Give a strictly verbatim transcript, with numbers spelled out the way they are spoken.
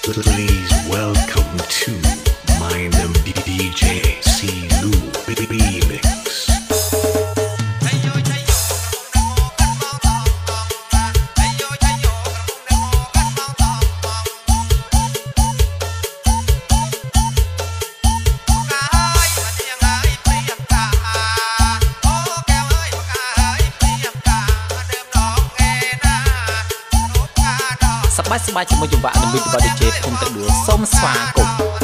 Please welcome to my name D J C Lu Remix สบายสบายជាមួយចង្វាក់នឹងមានចង្វាក់ដូចជាខ្ញុំទៅដួលសូមស្វាគមន៍